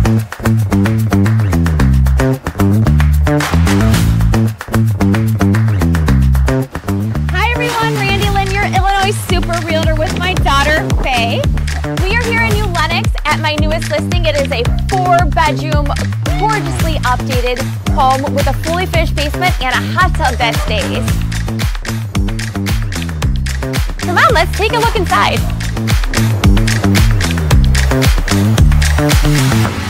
Hi everyone, Randy Lynn, your Illinois Super Realtor with my daughter, Faye. We are here in New Lenox at my newest listing. It is a 4-bedroom, gorgeously updated home with a fully finished basement and a hot tub that stays. Come on, let's take a look inside.